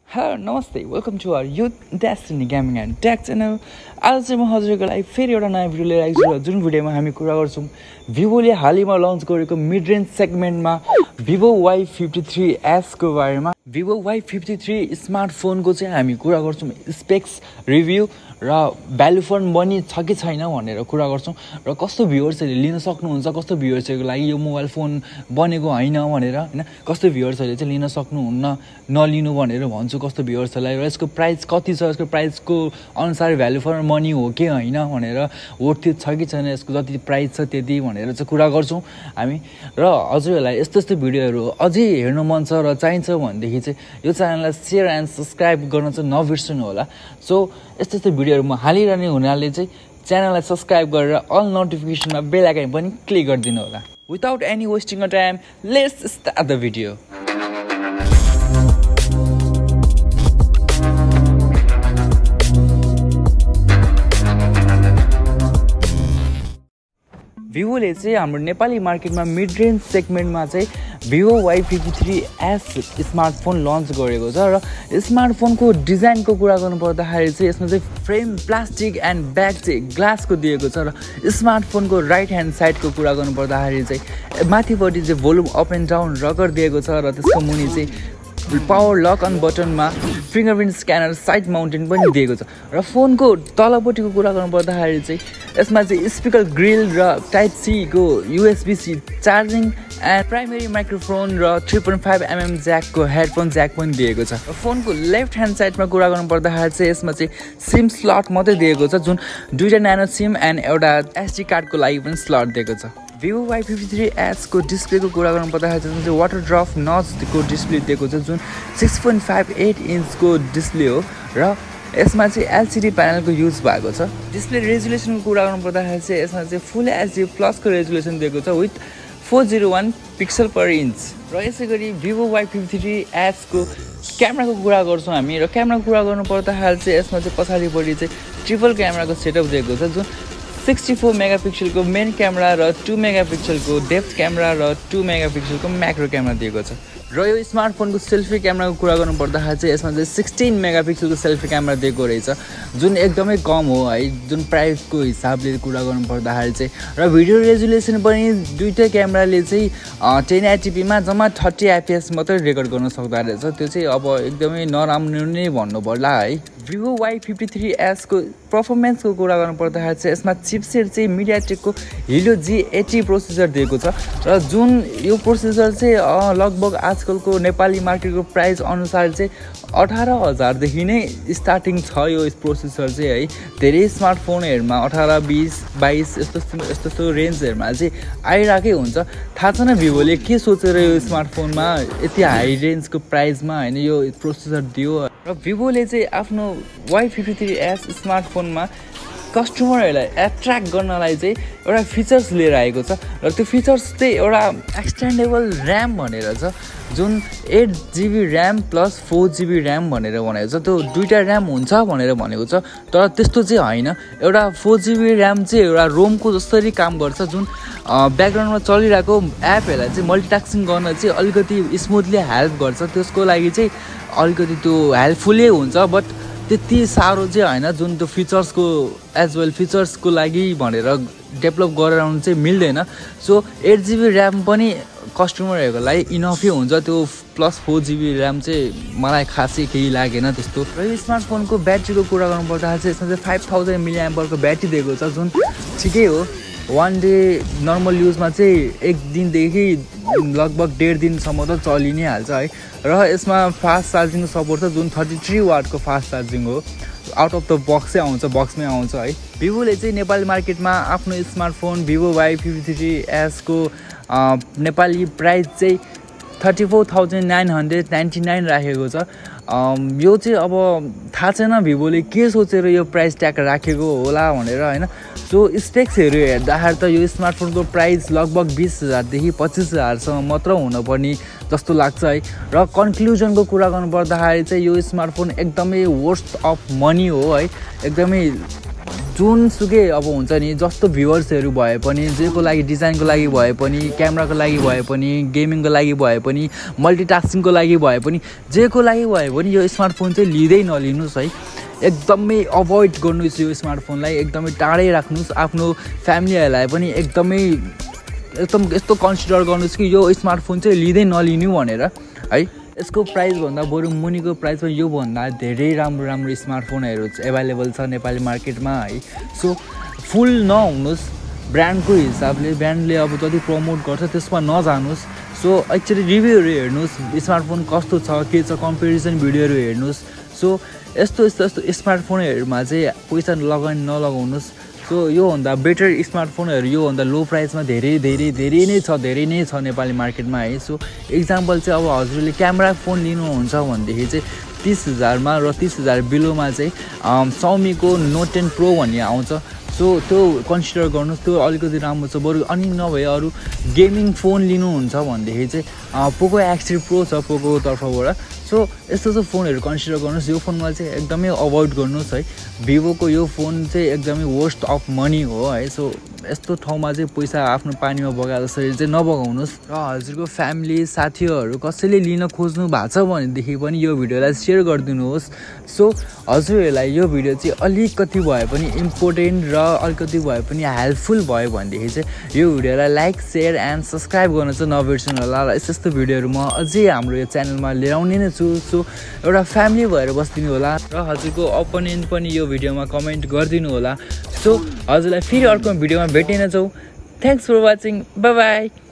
Hello, namaste. Welcome to our Youth Destiny Gaming and Tech channel. आज चाहिँ म हजुरको लागि फेरि एउटा नयाँ भिडियो लिएर आएको छु। जुन भिडियोमा हामी कुरा गर्छौं Vivoले हालैमा लन्च गरेको मिड रेन्ज सेगमेन्टमा Vivo y53s को बारेमा। Vivo y53 स्मार्टफोनको चाहिँ हामी कुरा गर्छौं स्पेक्स रिभ्यू र भ्यालु फर मनी छ कि छैन भनेर कुरा गर्छौं र कस्तो भ्युअर्सहरुले लिन सक्नुहुन्छ, कस्तो भ्युअर्सहरुको लागि यो मोबाइल फोन बनेको हैन भनेर हैन, कस्तो भ्युअर्सहरुले चाहिँ लिन सक्नुहुन्न नलिनु भनेर भन्छु कस्तो भ्युअर्सहरुलाई र यसको प्राइस कति छ, यसको प्राइसको अनुसार भ्यालु फर मनी हो कि हैन भनेर वर्थ इट छ कि छैन, यसको जति प्राइस छ त्यति भनेर चाहिँ कुरा गर्छौं हामी। र हजुरहरुलाई यस्तो यस्तो भिडियोहरु अझै हेर्न मन छ र चाहिन्छ भनेदेखि चाहिँ यो च्यानललाई शेयर एन्ड सब्स्क्राइब गर्न चाहिँ नबिर्सनु होला। सो यस्तो यस्तो भिडियोहरु म हालिरहने हुनाले चाहिँ च्यानललाई सब्स्क्राइब गरेर अल नोटिफिकेसनमा बेल आइकन पनि क्लिक गरिदिनु होला। Without any wasting of time, let's start the video. Vivoले चाहिँ हाम्रो नेपाली मार्केटमा मिड रेन्ज सेगमेन्टमा चाहिँ Vivo y53s स्मार्टफोन लन्च गरेको छ र स्मार्टफोनको डिजाइनको कुरा गर्नु पर्दाखेरि चाहिँ यसमा चाहिँ फ्रेम प्लास्टिक एन्ड ब्याक चाहिँ ग्लासको दिएको छ र स्मार्टफोनको राइट ह्यान्ड साइडको कुरा गर्नु पर्दाखेरि चाहिँ माथिपट्टि चाहिँ volume up and down rocker दिएको छ र त्यसको मुनि चाहिँ पावर लक अन बटनमा फिंगरप्रिन्ट स्क्यानर साइड माउन्टेन पनि दिएको छ र फोनको तलपट्टिको कुरा गर्नु पर्दाखेरि चाहिँ यसमा चाहिँ स्पिकर ग्रिल र टाइप सी को USB-C charging and primary microphone र 3.5mm ज्याकको हेडफोन ज्याक पनि दिएको छ। र फोनको लेफ्ट ह्यान्ड साइडमा कुरा गर्नु पर्दाखेरि चाहिँ यसमा चाहिँ सिम स्लट मात्रै दिएको छ, जुन दुईटा न्यानो सिम एन्ड एउटा SD कार्डको लागि पनि स्लट दिएको छ। Vivo y53s को डिस्प्लेको कुरा गर्नु पर्दाखेरि चाहिँ वाटर ड्रप नचको डिस्प्ले दिएको छ, जुन 6.58 इन्चको डिस्प्ले हो र यसमा चाहिँ LCD प्यानलको युज भएको छ। डिस्प्ले रेजुलेसनको कुरा गर्नु पर्दाखेरि चाहिँ यसमा चाहिँ फुल HD प्लस को रेजुलेसन दिएको छ विथ 401 पिक्सल पर इन्च। र यसैगरी Vivo y53s को क्यामेराको कुरा गर्छौं हामी र क्यामेराको कुरा गर्नु पर्दाखेरि चाहिँ यसमा चाहिँ पछाडिपट्टि चाहिँ ट्रिपल क्यामेराको सेटअप दिएको छ, जुन 64 मेगापिक्सलको मेन क्यामेरा र 2 मेगापिक्सलको डेप्थ क्यामेरा र 2 मेगापिक्सलको म्याक्रो क्यामेरा दिएको छ। र यो स्मार्टफोनको सेल्फी क्यामेराको कुरा गर्नु पर्दाखेरि चाहिँ यसमा चाहिँ 16 मेगापिक्सलको सेल्फी क्यामेरा दिएको रहेछ, जुन एकदमै कम हो है, जुन प्राइसको हिसाबले कुरा गर्नु पर्दाखेरि चाहिँ। र भिडियो रेजुलेसन पनि दुईटै क्यामेराले चाहिँ 1080p मा जम्मा 30 fps मात्रै रेकर्ड गर्न सक्दा रहेछ। त्यो चाहिँ अब एकदमै नराम्रो नै भन्नु पर्ला है। Vivo y53s को परफर्मेन्सको कुरा गर्नु पर्दाखेरि चाहिँ यसमा चिपसेट चाहिँ MediaTekको Helio G80 प्रोसेसर दिएको छ र जुन यो प्रोसेसर चाहिँ लगभग आजकलको नेपाली मार्केटको प्राइस अनुसार चाहिँ 18,000 देखि नै स्टार्टिङ छ यो प्रोसेसर चाहिँ है। धेरै स्मार्टफोनहरुमा 18, 20, 22 यस्तो रेन्जहरुमा चाहिँ आइराकै हुन्छ। थाहा छैन भिभोले के सोचेर यो स्मार्टफोनमा यति हाई रेन्जको प्राइसमा हैन यो प्रोसेसर दियो। र भिभोले चाहिँ आफ्नो y53s स्मार्टफोनमा कस्टमरहरुलाई एट्र्याक्ट गर्नलाई चाहिँ एउटा फिचर्स लिएर आएको छ र त्यो फिचर्स चाहिँ एउटा एक्सटेन्डेबल र्याम भनेर छ, जुन 8GB RAM plus 4GB RAM भनेर भनेको छ। त्यो दुईटा र्याम हुन्छ भनेर भनेको छ, तर त्यस्तो चाहिँ हैन। एउटा 4GB र्याम चाहिँ एउटा रोमको जसरी काम गर्छ, जुन ब्याकग्राउन्डमा चलिरहेको एपहरुलाई चाहिँ मल्टिटास्किङ गर्न चाहिँ अलिकति स्मुथली हेल्प गर्छ। त्यसको लागि चाहिँ अलिकति त्यो हेल्पफुलै हुन्छ, बट त्यति साह्रो चाहिँ हैन, जुन त्यो फिचर्सको एज वेल फिचर्सको लागि भनेर डेभलप गरेर आउनु चाहिँ मिल्दैन। सो 8GB र्याम पनि कस्टमरहरुको लागि इनफै हुन्छ, त्यो प्लस 4GB र्याम चाहिँ मलाई खासै केही लागेन त्यस्तो। र यो स्मार्टफोनको ब्याट्रीको कुरा गर्नु पर्दाखेरि चाहिँ यसमा चाहिँ 5000 mAh को ब्याट्री दिएको छ, जुन ठिकै हो। वान डे नर्मल युजमा चाहिँ एक दिनदेखि लगभग 1.5 दिनसम्म त चलि नै हाल्छ है। र यसमा फास्ट चार्जिङको सपोर्ट छ, जुन 33 वाटको फास्ट चार्जिङ हो, आउट अफ द बक्स चाहिँ आउँछ, बक्समै आउँछ है। भिभोले चाहिँ नेपाली मार्केटमा आफ्नो स्मार्टफोन Vivo y53s को नेपाली प्राइस चाहिँ 34,999 राखेको छ। यो चाहिँ अब थाहा छैन भिभोले के सोचेर यो प्राइस ट्याग राखेको होला भनेर हैन। सो स्पेक्सहरु हेर्दाखेरि त यो स्मार्टफोनको प्राइस लगभग 20,000 देखि 25,000 सम्म मात्र हुनुपर्ने जस्तो लाग्छ है। र कन्क्लुजनको कुरा गर्नु पर्दाखेरि चाहिँ यो स्मार्टफोन एकदमै वर्स्ट अफ मनी हो है, एकदमै जुनसुकै अब हुन्छ नि जस्तो भ्युअर्सहरू भए पनि जेको लागि डिजाइनको लागि भए पनि क्यामेराको लागि भए पनि गेमिङको लागि भए पनि मल्टिटास्किङको लागि भए पनि जेको लागि भए पनि यो स्मार्टफोन चाहिँ लिँदै नलिनुहोस् है एकदमै अभोइड गर्नुहोस् यो स्मार्टफोनलाई एकदमै टाढै राख्नुहोस् आफ्नो फ्यामिलीहरूलाई पनि एकदम यस्तो कन्सिडर गर्नुहोस् कि यो स्मार्टफोन चाहिँ लिँदै नलिनु भनेर है यसको प्राइसभन्दा बरु मुनिको प्राइसमा योभन्दा धेरै राम्रो स्मार्टफोनहरू एभाइलेबल छ नेपाली मार्केटमा है सो फुल नहुनुहोस् ब्रान्डको हिसाबले ब्रान्डले अब जति प्रमोट गर्छ त्यसमा नजानुहोस् सो एक्चुअली रिभ्यूहरू हेर्नुहोस् स्मार्टफोन कस्तो छ के छ कम्पेरिजन भिडियोहरू हेर्नुहोस् सो यस्तो स्मार्टफोनहरूमा चाहिँ पैसा नलगाउनुहोस् सो योभन्दा बेटर स्मार्टफोनहरू योभन्दा लो प्राइसमा धेरै नै छ नेपाली मार्केटमा है सो इक्जाम्पल चाहिँ अब हजुरले क्यामेरा फोन लिनुहुन्छ भनेदेखि चाहिँ 30,000मा र 30,000 बिलोमा चाहिँ Xiaomiको Note 10 Pro भन्ने आउँछ सो त्यो कन्सिडर गर्नुहोस् त्यो अलिकति राम्रो छ बरु अनि नभए अरू गेमिङ फोन लिनुहुन्छ भनेदेखि चाहिँ पोको X3 Pro छ पोको तर्फबाट सो यस्तो फोनहरू कन्सिडर गर्नुहोस् यो फोनमा चाहिँ एकदमै अभोइड गर्नुहोस् है भिभोको यो फोन चाहिँ एकदमै वेस्ट अफ मनी हो है सो यस्तो ठाउँमा चाहिँ पैसा आफ्नो पानीमा बगाएर जसरी चाहिँ नबगाउनुहोस् र हजुरको फ्यामिली साथीहरू कसैले लिन खोज्नु भएको छ भनेदेखि पनि यो भिडियोलाई सेयर गरिदिनुहोस् सो हजुरहरूलाई यो भिडियो चाहिँ अलिकति भए पनि इम्पोर्टेन्ट र अलिकति भए पनि हेल्पफुल भयो भनेदेखि चाहिँ यो भिडियोलाई लाइक सेयर एन्ड सब्सक्राइब गर्न चाहिँ नबिर्सनु होला र यस्तो भिडियोहरू म अझै हाम्रो यो च्यानलमा ल्याउने नै छु सो एउटा फ्यामिली भएर बस्दिनु होला र हजुरको ओपिनियन पनि यो भिडियोमा कमेन्ट गरिदिनु होला सो हजुरलाई फेरि अर्को भिडियोमा भेटिनेछौँ thanks for watching bye by